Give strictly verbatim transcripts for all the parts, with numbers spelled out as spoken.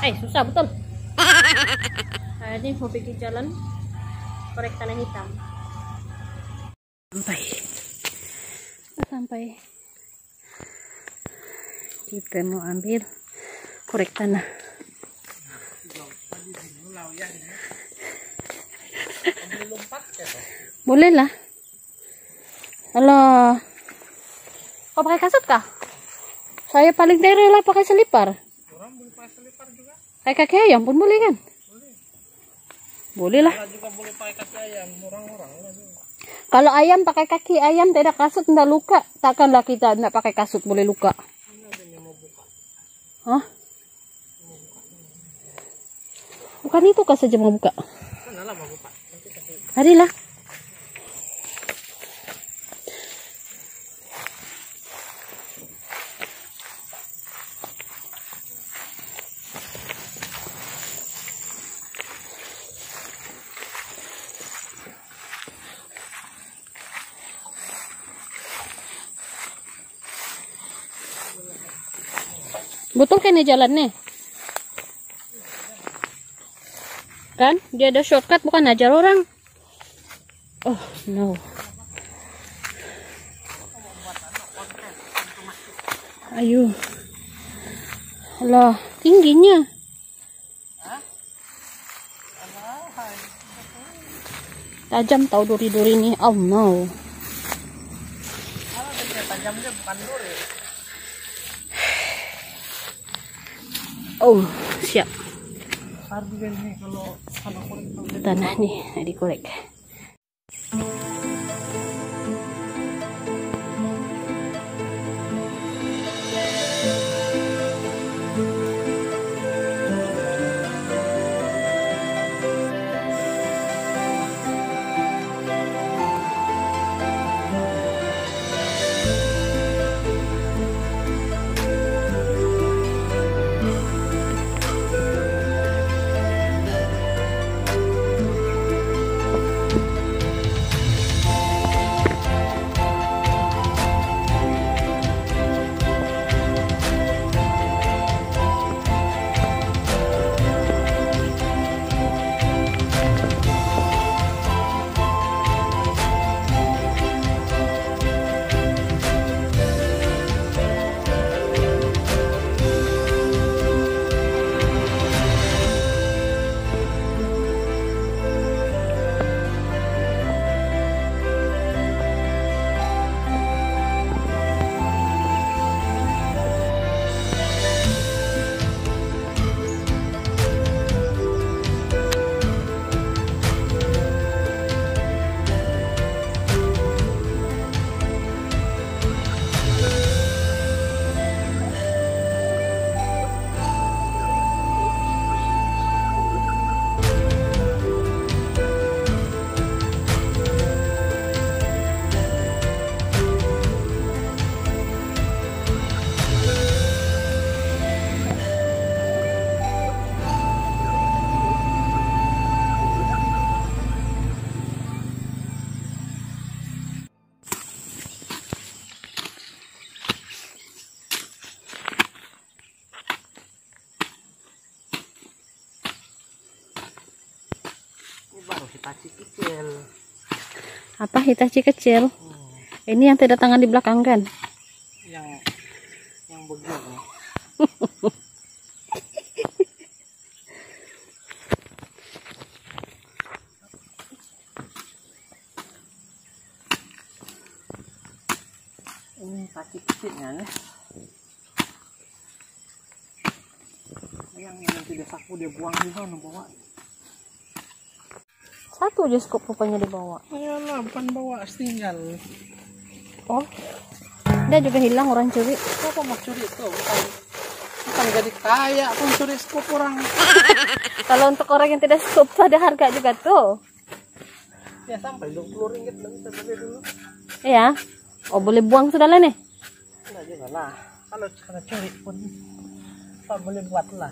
Eh, susah betul. Nah, ini mau pergi jalan korek tanah hitam. Sampai. Sampai. Kita mau ambil korek tanah. Boleh lah. Halo. Kau pakai kasut kah? Saya paling dari lah pakai selipar. Orang boleh pakai selipar juga. Kayak kaki ayam pun boleh kan? Boleh. Boleh lah. Kalau juga boleh pakai kaki ayam, orang-orang lah juga. Kalau ayam pakai kaki ayam tidak kasut tidak luka, takkanlah kita tidak pakai kasut boleh luka. Hah? Bukan itu kah saja mau buka? Sanalah mau buka. Harilah. Betul kan ini jalannya? Kan? Dia ada shortcut bukan ajar orang. Oh, no. Ayo. Alah, tingginya. Tajam tahu duri-duri ini. Oh, no. Tajamnya bukan duri. Oh, siap. Besar juga nih kalau kalau korek Tanah nih, nah dikorek. baru Hitachi kecil. Apa Hitachi kecil? Hmm. Ini yang tidak tangan di belakang kan? Yang yang begini. Ini Hitachi kecilnya nih. Yang yang tidak saku dia buang di sana bawa. Satu aja skop rupanya dibawa. Ayolah, bukan bawa, tinggal. Oh, dia juga hilang orang curi. Apa mau curi tuh? Bukan, bukan jadi kaya pun curi skop orang. Kalau untuk orang yang tidak skop tuh ada harga juga tuh. Ya sampai dua puluh ringgit lah kita beli dulu. Iya. Oh, boleh buang sudah lah nih. Enggak juga lah. Kalau cara curi pun tak boleh buat lah.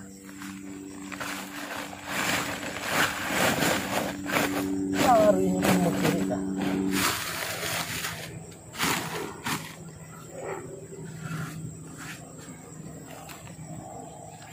Hari ini kan mau curi dah.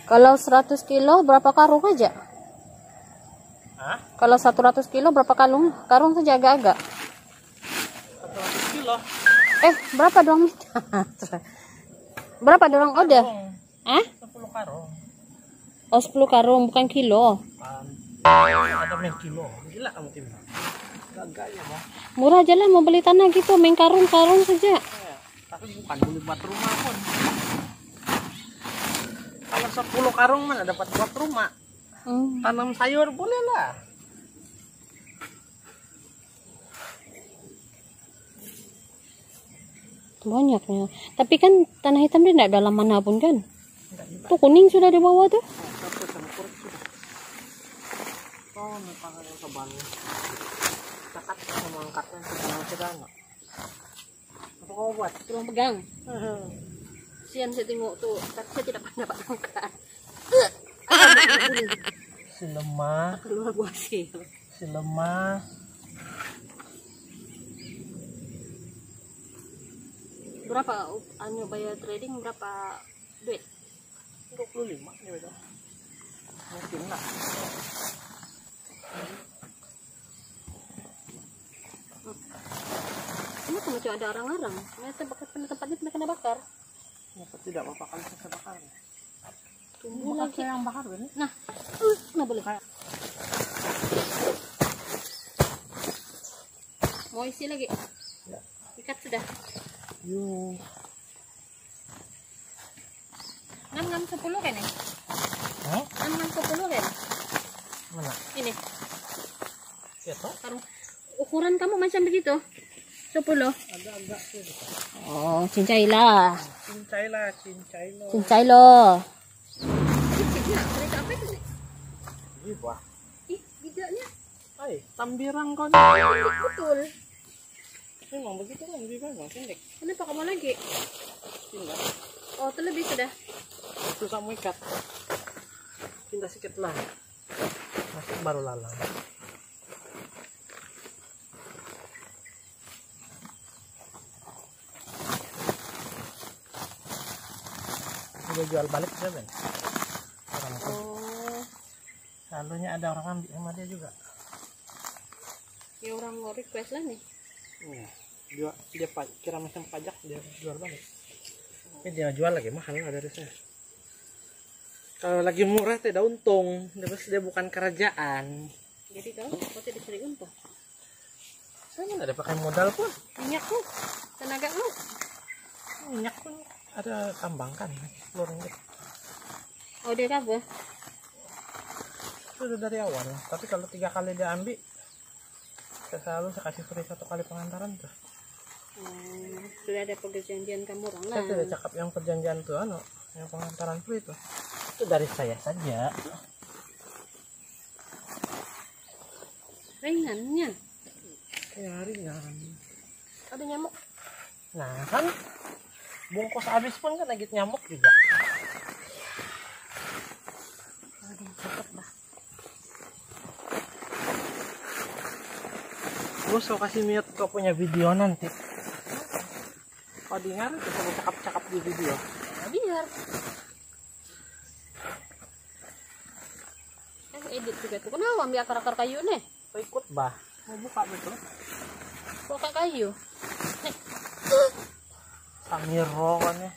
Kalau seratus kilo berapa karung aja? Hah? Kalau seratus kilo berapa karung? Karung saja agak-agak. seratus kilo. Eh, berapa dong? Berapa dorong udah? Eh? sepuluh karung. Oh, sepuluh karung bukan kilo. Ada main kilo. Gila kamu tim. Gagak ya, Bang. Murah aja lah mau beli tanah gitu, main karung-karung saja. Ya, tapi bukan beli buat rumah pun. Kalau sepuluh karung mana dapat buat rumah. Hmm. Tanam sayur boleh lah. Banyaknya. Tapi kan tanah hitam dia tidak dalam mana pun kan. Tuh kuning sudah di bawah tuh. Oh, memang yang tebal. Cakat sama angkatnya sedang sedang. Apa kau buat? Tolong pegang. Sian saya tengok tuh, tapi saya tidak pernah dapat angkat. Si lemah, Keluar buah sih. si lemah. Berapa anu bayar trading berapa duit? dua puluh lima nih betul. Mungkin lah. Ini cuma ada orang-orang. Ternyata bakar tempatnya pernah kena bakar. Kenapa tidak apa kali saya bakar? Tunggu Bukan lagi. saya yang bakar ini. Nah, uh, nah boleh. Mau isi lagi? Ya. Ikat sudah. Yuk. Enam enam sepuluh kan ya? Hah? Enam enam sepuluh kan? Mana? Ini. Ya toh? Karung. Ukuran kamu macam begitu? Sepuluh. Agak-agak sih. Oh, cincailah. Cincailah, cincailah. Cincai lo. Ini kereta apa itu nih? Ih, wah. Ih, bidaknya. Hai, tambirang kau. Betul. Memang begitu kan lebih banyak pendek. Kenapa kamu lagi? Pindah. Oh, terlebih sudah. Susah mau ikat. Pindah sedikit lah. Masuk baru lalang. Udah jual balik ya Ben? Orang itu. Oh, Selalunya ada orang ambil sama dia juga. ya orang mau request lah nih. Iya. Dia, dia pa- kira macam pajak dia jual balik. Ini dia jual lagi mahal lah dari saya. Kalau lagi murah tidak untung, terus dia bukan kerajaan. Jadi kau, kau tidak cari untung. Saya nggak ada pakai modal pun. Minyakku, tenagamu. Minyak pun ada tambang kan, sepuluh ringgit. Oh, dia apa? Itu udah dari awal. Tapi kalau tiga kali dia ambil, saya selalu saya kasih free satu kali pengantaran tuh. Hmm, sudah ada perjanjian kamu orang lah. Saya tidak cakap yang perjanjian tuh, anu, yang pengantaran free itu. Itu dari saya saja. Ringannya. Ya ringan. Ada nyamuk. Nah kan, bungkus habis pun kan lagi nyamuk juga. Ada yang cakep bah. Gue so kasih mute kau punya video nanti. Kau dengar itu saya cakap-cakap di video. Nah, biar. Eh, edit juga tuh. Kenapa ambil akar-akar kayu nih? Kau ikut bah. Mau buka betul? Buka kayu. Nih. Samiro kan ya.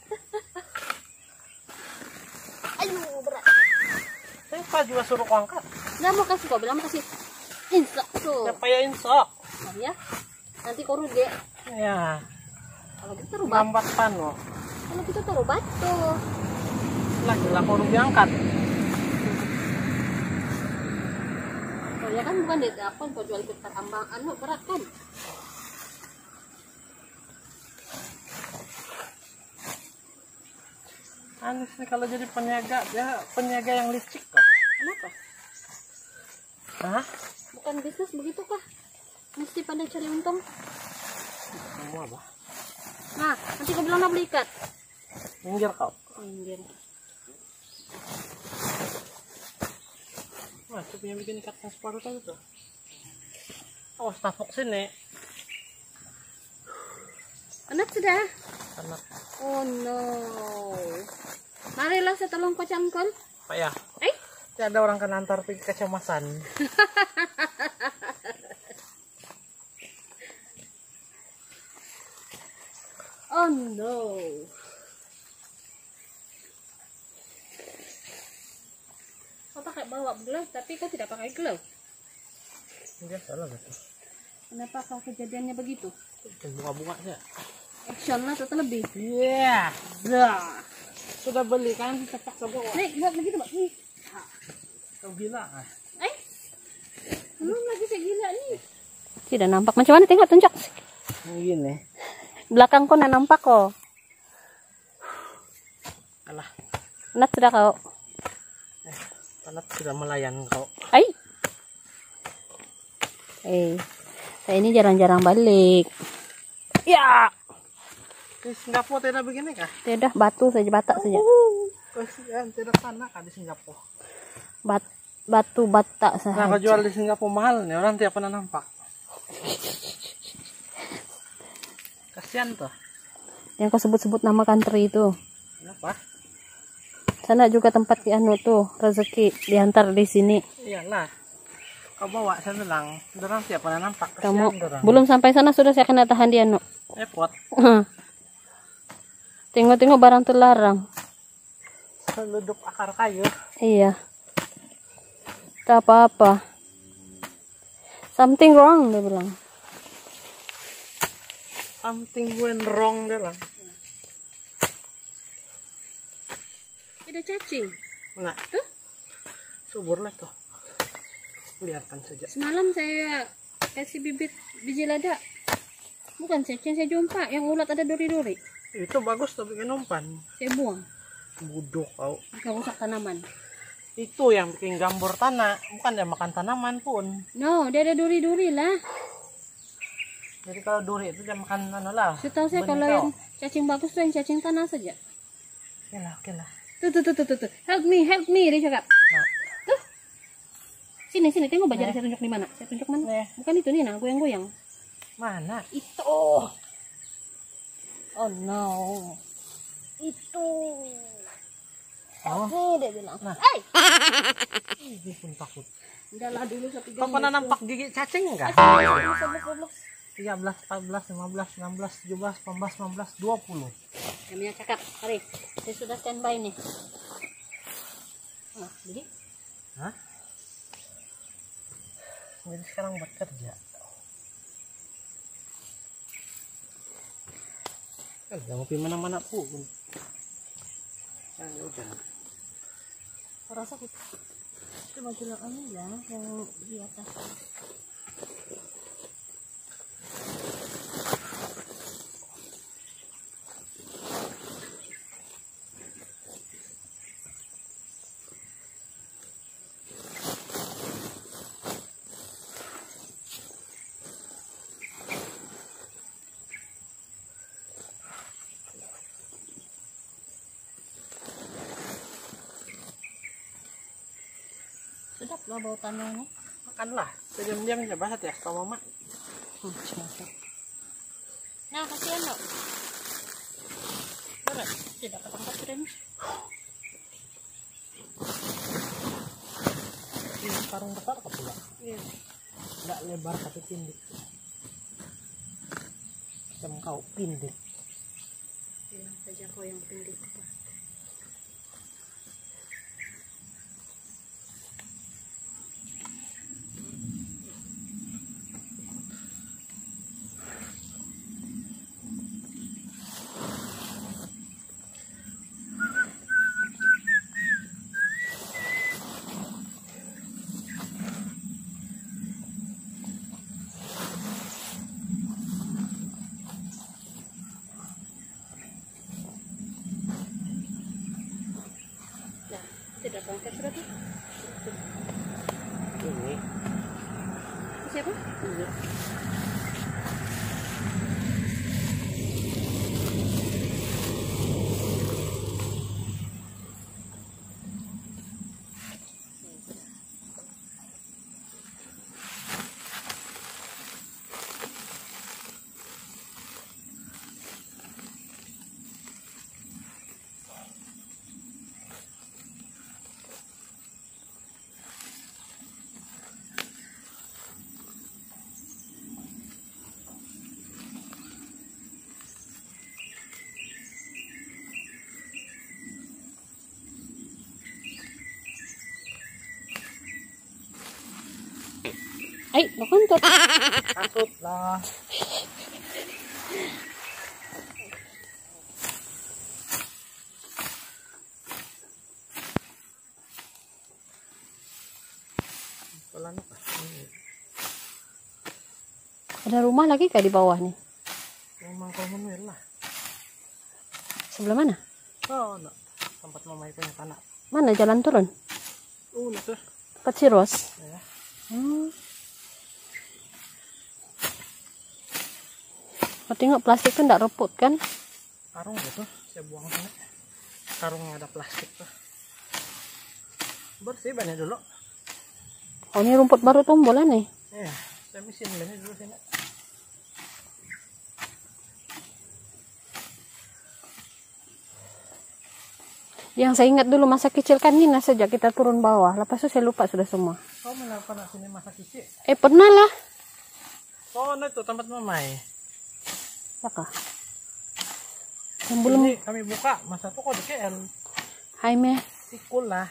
Ayo, berat. Saya pak juga suruh kau angkat. Nggak mau kasih kau, bilang mau kasih. Insya tuh. Siapa ya insok? Oh, ya. Nanti kau rugi. Ya. Kalau kita taruh batu. Lambat pano. Kalau kita taruh batu. Lagi lah kau diangkat. Oh ya kan bukan deh, apa kau jual ikut tambang anu berat kan? Anis nih kalau jadi peniaga, dia peniaga yang licik kok. Kenapa? Hah? Bukan bisnis begitu kah? Mesti pada cari untung. Semua bah. Nah, nanti kau bilang nak beli ikat. Minggir kau. Anjir. Wah, saya punya bikin ikat separuh tadi tuh. Oh, stafok sini. Anak sudah? Anak. Oh no. Marilah saya tolong kau cangkul. Pak ya. Eh? Tidak ada orang kan antar pergi kecamasan. Oh no. Kau pakai bawa glove tapi kau tidak pakai glove. Enggak salah betul. Kenapa kau kejadiannya begitu? Bunga-bunga saja. Actionnya tetap lebih. Iya. Dah. Sudah beli kan terpaksa bawa. Nih, buat begitu, Pak. Nih. Kau gila ah. Eh? Belum lagi saya gila nih. Tidak nampak. Macam mana tengok tunjuk. Gini. Belakang kau nak nampak kok. Alah. Penat sudah kau. Eh, penat sudah melayan kau. Ai. Eh, saya ini jarang-jarang balik. Ya. Di Singapura tidak begini kah? Tidak, batu saja, batak saja. Kasihan tidak tanah kah di Singapura? Bat, batu batak saja. Nah, kau jual di Singapura mahal nih, orang tiap pernah nampak. Kasihan tuh. Yang kau sebut-sebut nama country itu. Kenapa? Sana juga tempat di anu tuh, rezeki diantar di sini. Iyalah. Kau bawa saya bilang, orang tiap pernah nampak. Kamu dorang. belum sampai sana sudah saya kena tahan di anu. Repot. Tengok-tengok barang terlarang. Seluduk akar kayu. Iya. Tak apa-apa. Something wrong dia bilang. Something went wrong dia bilang. Ada cacing. Nah, Tuh. subur lah tuh. Biarkan saja. Semalam saya kasih bibit biji lada. Bukan cacing saya jumpa, yang ulat ada duri-duri. Itu bagus tuh bikin umpan. Saya buang. Buduk kau. Gak rusak tanaman. Itu yang bikin gambur tanah, bukan dia makan tanaman pun. No, dia ada duri-duri lah. Jadi kalau duri itu dia makan anu lah. Setahu saya benih kalau kau. yang cacing bagus tuh yang cacing tanah saja. Oke lah, oke lah. Tuh, tuh, tuh, tuh, tuh, tuh. Help me, help me, dia cakap. Nah, Tuh. Sini, sini, tengok baju saya tunjuk di mana. Saya tunjuk mana? Nih. Bukan itu nih, nah, goyang-goyang. mana? Itu. Oh no. Itu. Oh, Nih dia bilang. Nah. Hey. ini pun takut. Udahlah dulu satu Kau pernah nampak gigi cacing enggak? tiga belas, empat belas, lima belas, enam belas, tujuh belas, delapan belas, sembilan belas, dua puluh. Jamnya cakap. Mari. Saya sudah standby nih. Nah, jadi. Hah? Jadi sekarang bekerja. Kan jangan ngopi mana-mana pun. Nah, udah. Rasa itu. Itu baju ini lah yang di atas. Sedap lah bau tanahnya. Makanlah. Sejam-jam aja bahas ya sama mama. Nah, kasihan loh. Berat. Tidak ketangkap keren. Ini karung besar apa pula? Iya. Enggak lebar tapi pindik. Macam kau pindik. Bilang saja kau yang pindik. Tidak berangkat sudah tuh. Ini. Siapa? Ini. Ay, nakuntot. Kasut lah. Pelan apa? Ada rumah lagi kah di bawah nih? Memang Commonwealth lah. Sebelah mana? Oh, no. Tempat mama punya tanah. Mana jalan turun? Uh, nah tuh. Tempat si Ros. Ya. Hmm. Oh, tengok plastik tuh enggak reput kan? Karung gitu, saya buang sana. Karungnya ada plastik tuh. Bersih banyak dulu. Oh, ini rumput baru tumbuh lah nih. Iya, saya mesin banyak dulu sini. Yang saya ingat dulu masa kecil kan Nina sejak kita turun bawah. Lepas itu saya lupa sudah semua. Kau mana pernah sini masa kecil? Eh, pernah lah. Oh, nah itu tempat mamai. Ya kah? Yang belum. Ini kami buka masa tuh kok di K L. Hai meh. Sikul lah.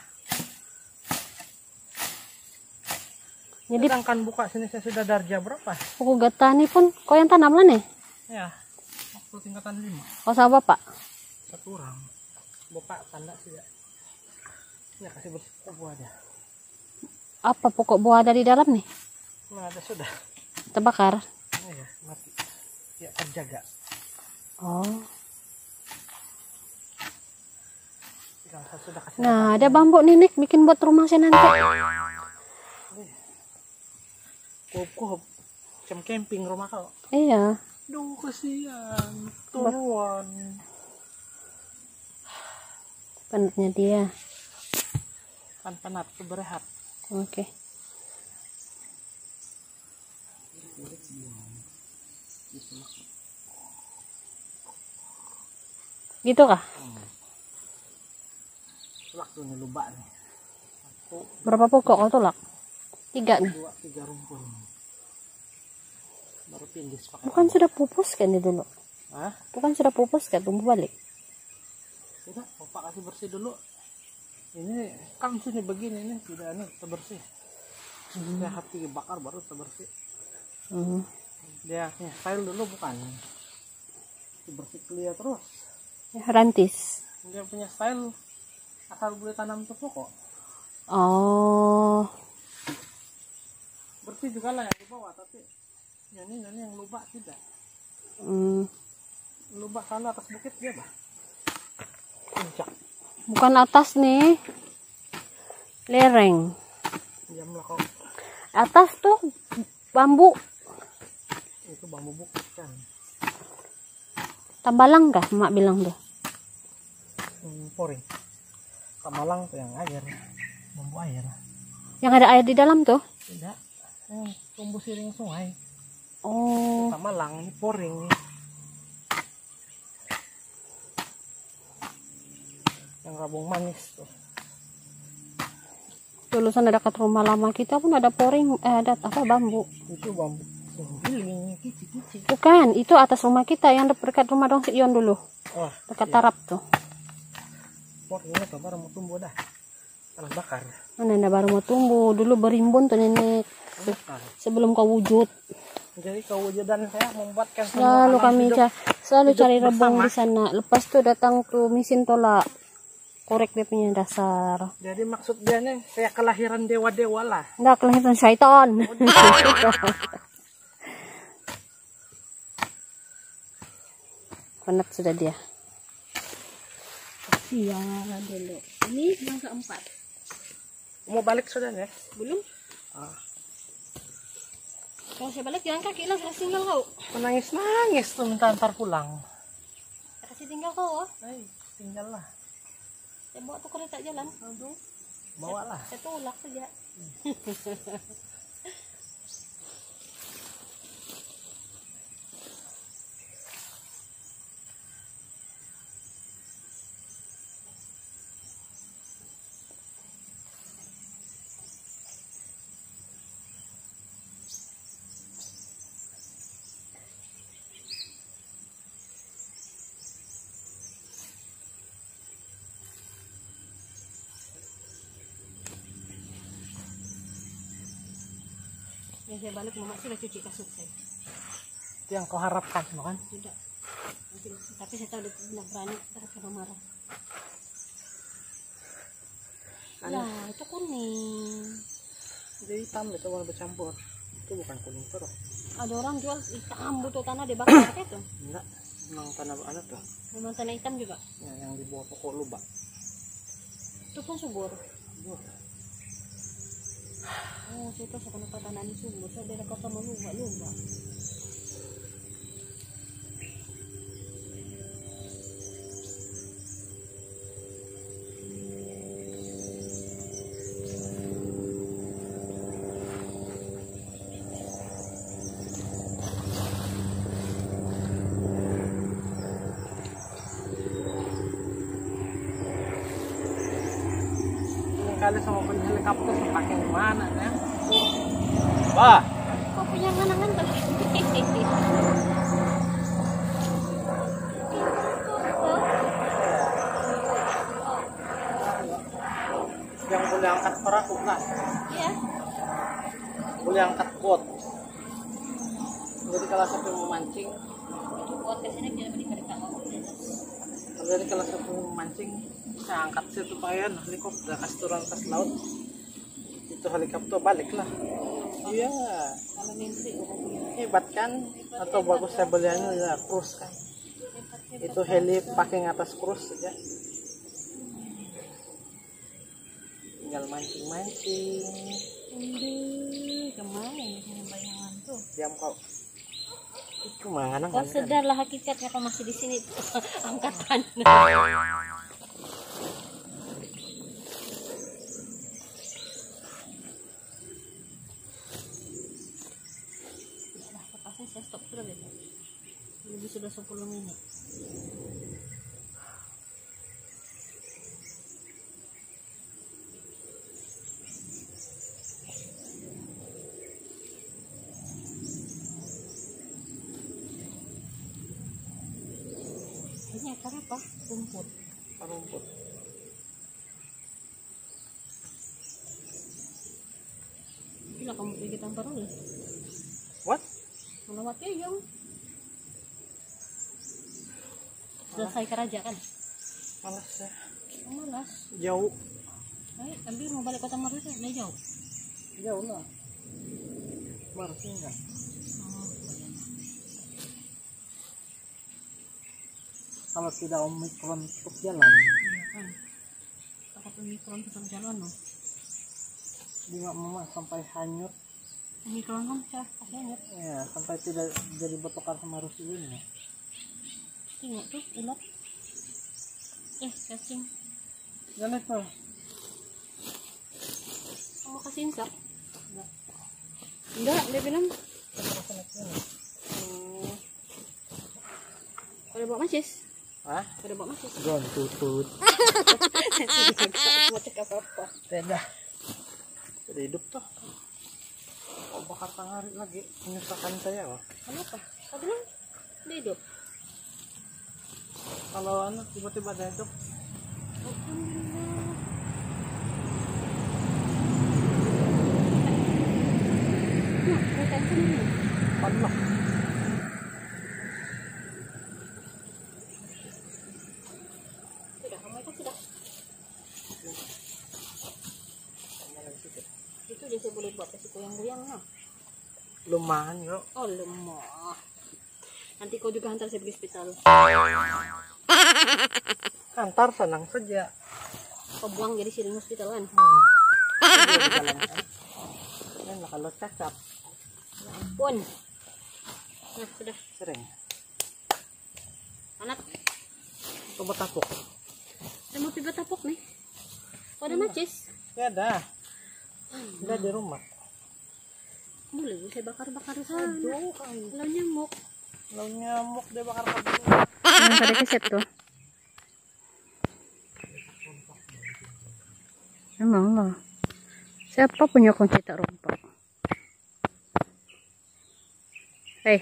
Jadi sedangkan buka sini saya sudah darjah berapa? pokok getani pun kau yang tanam lah nih? Ya, waktu tingkatan lima. Oh, sama bapak? Satu orang. Bapak tanda sih ya. Ya kasih bersih pokok buah aja. Apa pokok buah ada di dalam nih? Nah, ada sudah. Terbakar? Oh ya, mati. Ya, terjaga. Oh. Tinggal saya sudah kasih. Nah, ada bambu nih, Nik, bikin buat rumah saya nanti. Kup-kup. Macam camping rumah kau. Iya. Duh, kasihan. Turuan. Penatnya dia. Kan penat, tuh berehat. Oke. Gitu kah? Hmm. Waktunya lubak nih. Satu, Berapa pokok kau tolak? Tiga nih. dua, tiga rumpun. Baru pindis pakai. Bukan sudah pupus kan ini dulu? Hah? Bukan sudah pupus kan tumbuh balik? Tidak, bapak kasih bersih dulu. Ini kan sini begini nih, sudah anu terbersih. Hmm. Dia hati bakar baru terbersih. Hmm. Dia nih, file dulu bukan. Bersih clear terus. Ya, rantis. Dia punya style asal boleh tanam tuh pokok. Oh. Bersih juga lah yang di bawah, tapi yang ini, ini yang lubak tidak. Hmm. Lubak sana atas bukit dia bah. Puncak. Bukan atas nih. Lereng. Diam lah kau. Atas tuh bambu. Itu bambu bukit kan. Tambalang kah mak bilang tuh? Hmm, poring. Tamalang tuh yang air. Bambu air. Yang ada air di dalam tuh? Tidak. Yang tumbuh siring sungai. Oh. Tamalang ini poring. Yang rabung manis tuh. Dulu sana dekat rumah lama kita pun ada poring, eh, ada apa bambu. Itu bambu giling, kici-kici. Bukan, itu atas rumah kita yang dekat rumah Dong Siyon dulu. Oh, dekat iya. Tarap tuh. Poringnya tuh baru mau tumbuh dah. Tanah bakar. Mana ada baru mau tumbuh, dulu berimbun tuh nenek. Se sebelum kau wujud. Jadi kau wujudan saya membuatkan Selalu kami ca selalu hidup cari rebung bersama. di sana. Lepas tuh datang tuh mesin tolak. Korek dia punya dasar. Jadi maksud dia nih kayak kelahiran dewa-dewa lah. Enggak, kelahiran syaitan. Penat sudah dia. Siang dulu. Ini yang keempat. Mau balik sudah ya? Belum? Ah. Kalau saya balik jalan kaki lah, saya tinggal kau. Menangis-nangis tuh minta antar pulang. Saya kasih tinggal kau. Oh. Hai, tinggal lah. Saya bawa tuh kereta jalan. Aduh, bawa lah. Saya tolak saja. saya balik mama sudah cuci kasut saya. Itu yang kau harapkan, bukan? Tidak. Tapi saya tahu dia tidak berani, terus kena marah. Lah, itu kuning. Jadi hitam itu warna bercampur. Itu bukan kuning terus. Ada orang jual hitam butuh tanah dibakar itu. Enggak, memang tanah apa tuh? Memang tanah hitam juga. Ya, yang di bawah pokok lubang. Itu pun subur. Subur. Oh, saya tahu kenapa tanah ini subur. Saya ada kata mau lubang-lubang. Kali sama beli helikopter pakai di mana ya? Wah, Kok punya nganangan tuh? yang boleh angkat perahu lah, Iya. boleh angkat bot. Jadi kalau sampai memancing, Buat kesini biar beri tahu. jadi kalau sampai memancing, saya angkat situ pakaian helikopter kasih turun ke laut. Itu helikopter balik lah. Iya, Kalau mimpi hebat kan? Atau bagus saya beliannya ya cruise kan? Itu heli pakai ngatas cruise saja. Tinggal mancing-mancing. Ini kemana ini bayangan tuh? Diam kau. Itu mana Kau sedarlah hakikatnya kau masih di sini angkatan. Saya stop sudah deh. Lebih sudah sepuluh menit. Ini akar apa? Rumput. rumput. Gila kamu pergi tampar dulu. What? Melawat yang selesai kerja kan? Malas ya. Malas. Jauh. Ayo, ambil mau balik kota Maru sih, udah jauh. Jauh lah. Baru tinggal. Oh, Kalau tidak omikron tetap jalan. iya kan. Takut omikron tetap jalan loh. Dia mama sampai hanyut. Omikron kan saya kasihan ya. Ya, sampai tidak jadi bertukar sama Rusia ini. Tengok tuh ulat. Eh, cacing. Jangan itu. Kamu kasih insap? Enggak. Enggak, dia bilang. Oh. Pada bawa macis? Hah? Pada bawa macis? Gon tutut. Mau cek apa-apa. Tidak. Jadi hidup tuh. Kok bakar tengah hari lagi menyusahkan saya wah. Kenapa? Kau bilang dia hidup. Kalau anak tiba-tiba ada hidup. Nah, kita sini. Allah. Sudah, kamu itu sudah. Itu dia saya boleh buat kasih goyang-goyang nah. Lumayan yuk. Oh lemah. Nanti kau juga hantar saya pergi hospital. Antar senang saja. Kau buang jadi siring hospital kan? Hmm. Dia di dalam kan. Enak kalau cacap. Ya ampun. Nah sudah. Sering. Anak. Coba tapuk. Saya mau pibat tapuk nih. Kau ada macis? Ya ada. Udah di rumah. Boleh saya bakar-bakar sana. Aduh, Kalau nyamuk. kalau nyamuk dia bakar kabel. Yang pada keset tuh. Emang lah. Siapa punya kunci tak rompak? Hei.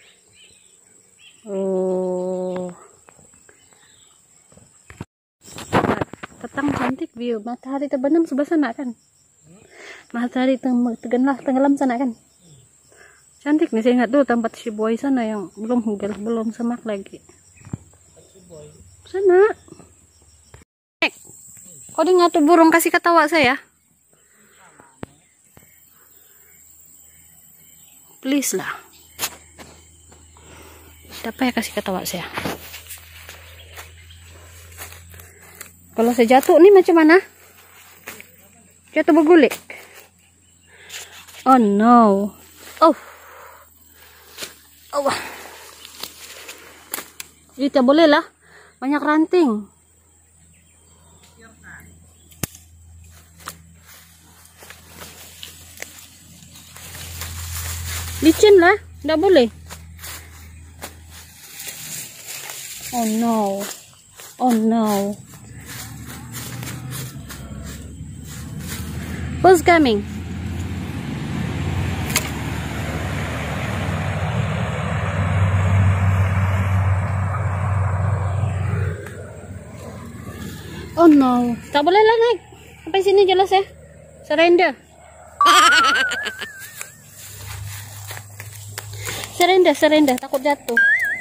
Oh. Petang cantik view. Matahari terbenam sebelah sana kan? Matahari tenggelam tenggelam sana kan? Cantik nih, saya ingat dulu tempat si boy sana yang belum hugal, belum semak lagi. Sana. Kok dia ngatu burung kasih ketawa saya? Please lah. Apa ya kasih ketawa saya? Kalau saya jatuh nih macam mana? Jatuh bergulik. Oh no. Oh. Oh. Ini tidak boleh lah. Banyak ranting. Licin lah. Tidak boleh. Oh no. Oh no. Who's coming? Oh no, tak boleh lah naik. Sampai sini jelas ya. Surrender. Surrender, surrender. Takut jatuh.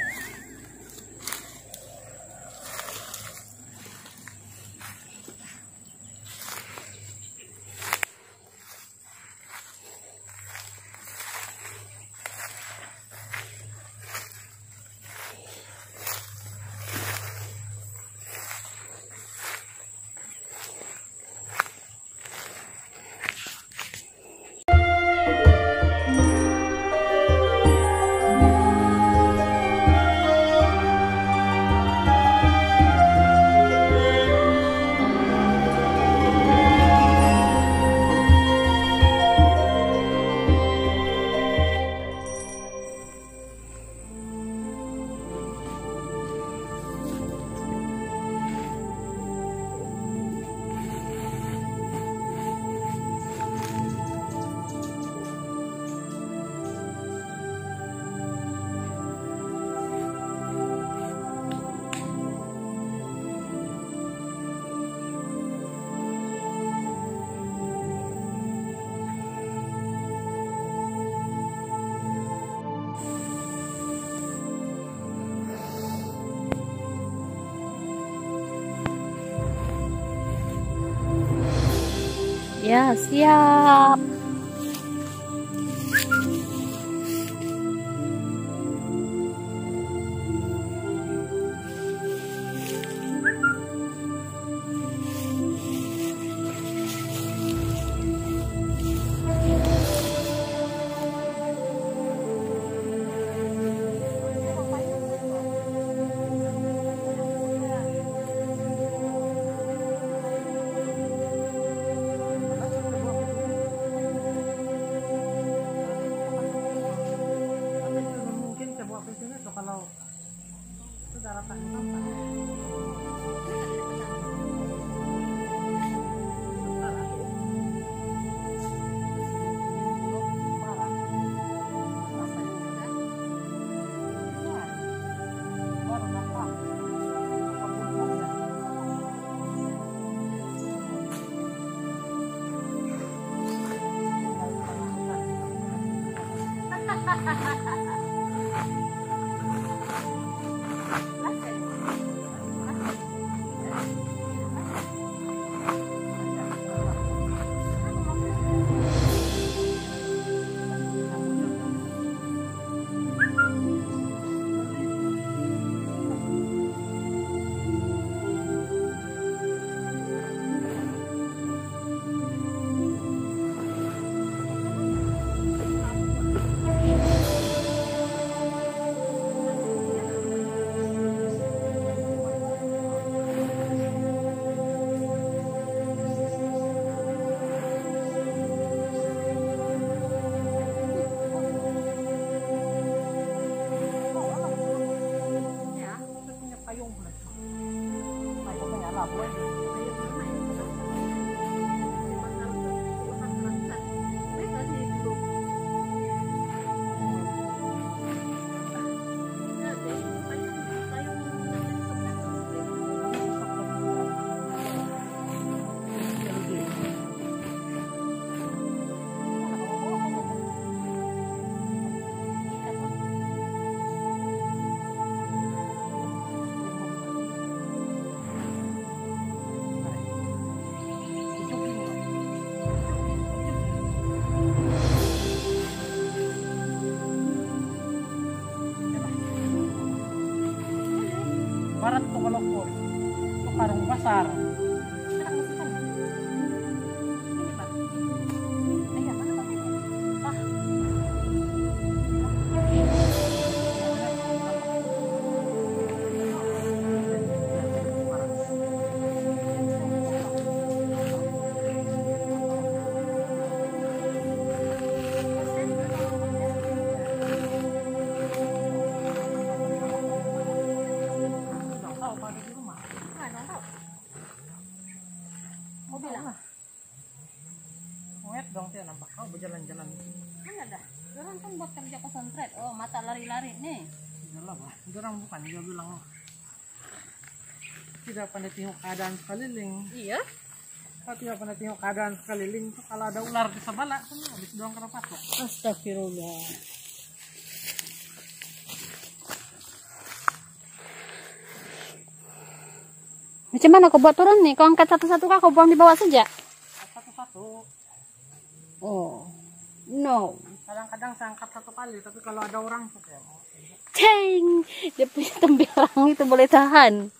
Ya, siap. Kalau itu daratan apa? barat tuh Maloko. Itu karung pasar. Anak masih kan? Ini bang. Ayah mana bang ini? Ah. Mau bilang? Ngeliat dong sih nampak kau berjalan-jalan. Mana dah? Orang kan buat kerja konsentrat. Oh, mata lari-lari nih. Iyalah bah, orang bukan dia bilang tidak pandai tengok keadaan sekeliling. Iya. Kalau tidak pandai tengok keadaan sekeliling tuh kalau ada ular di sebelah kan habis doang kena patok. Astagfirullah. Macam mana kau buat turun nih? Kau angkat satu-satu kah? Kau buang di bawah saja? Satu-satu. Oh, no. Kadang-kadang saya angkat satu kali, tapi kalau ada orang tuh kayak mau. Ceng, dia punya tembilang itu boleh tahan.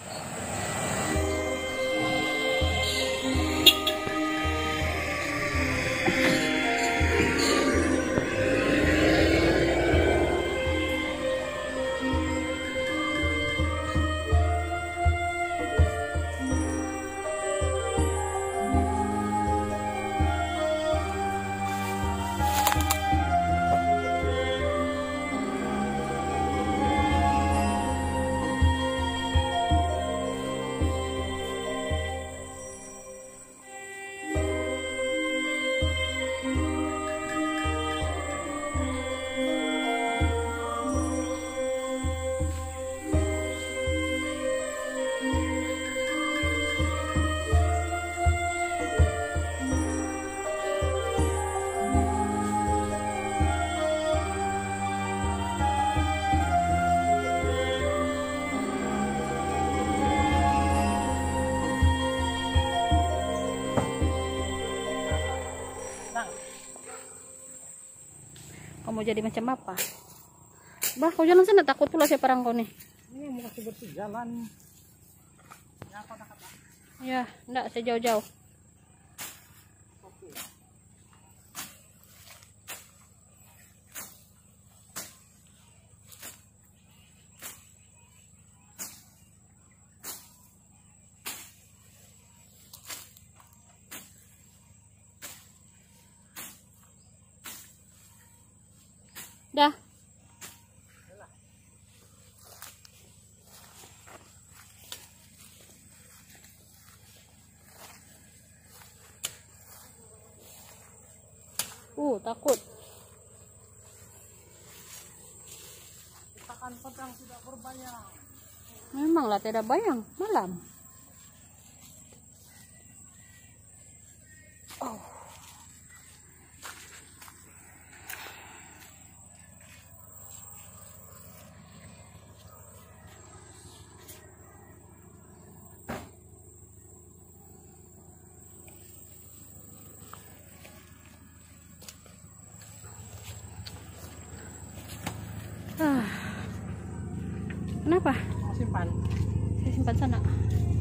Kamu jadi macam apa? Bah, kau jalan sana takut pula siapa orang kau nih? Ini mau kasih bersih jalan. Ya, apa dah kata? Ya, enggak sejauh-jauh. Oke. Dah. Uh, takut. Katakan pedang tidak berbayang. Memanglah tidak bayang malam. Oh. Ah. Kenapa? Simpan. Saya simpan sana.